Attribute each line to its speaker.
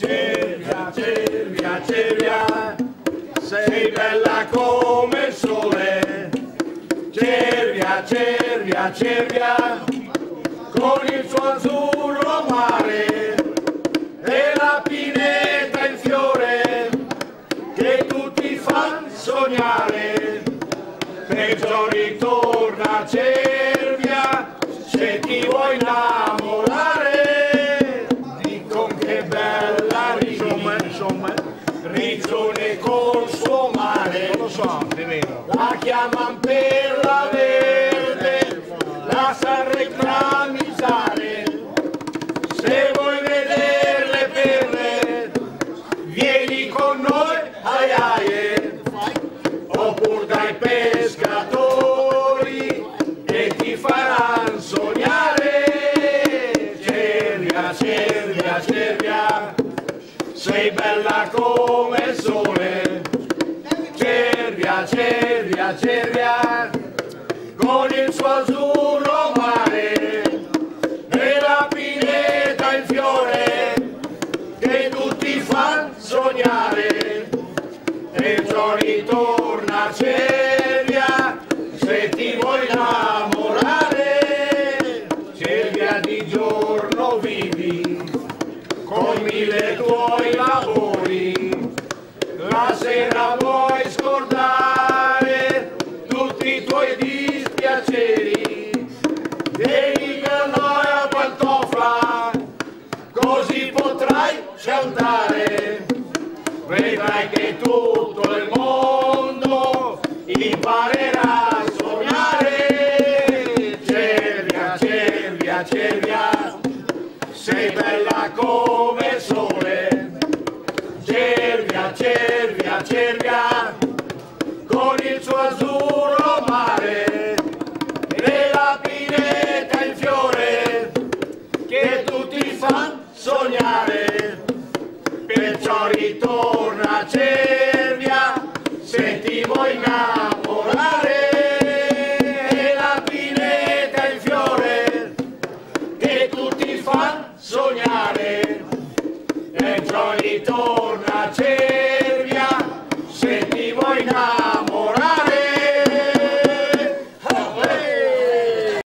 Speaker 1: Cervia, Cervia, Cervia, sei bella come il sole. Cervia, Cervia, Cervia, con il suo azzurro mare e la pineta in fiore che tutti fan sognare. Perciò ritorna Cervia se ti vuoi innamorare. Dicono che bella insomma, Riccione col suo mare, non lo so, la chiaman per la verde, la sa reclamizzare. Se vuoi vedere le perle, vieni con noi alle Aie, oppure dai pescatori che ti faranno sognare. Cervia, Cervia, Cervia, sei bella come il sole. Cervia, Cervia, Cervia, con il suo azzurro mare e la pineta in fiore che tutti fan sognare. Perciò ritorna Cervia se ti vuoi innamorare. Cervia di giorno vivi con 1000 tuoi lavori, la sera vuoi scordare tutti i tuoi dispiaceri. Vieni per noi a pantofla, così potrai cantare. Vedrai che tutto il mondo imparerà a sognare. Cervia, Cervia, Cervia, sei bella come il sole. Cervia, Cervia, Cervia, con il suo azzurro mare e la pineta in fiore che tutti fan sognare. Perciò ritorna Cervia se ti vuoi innamorare. E la pineta in fiore che tutti fan sognare. Perciò ritorna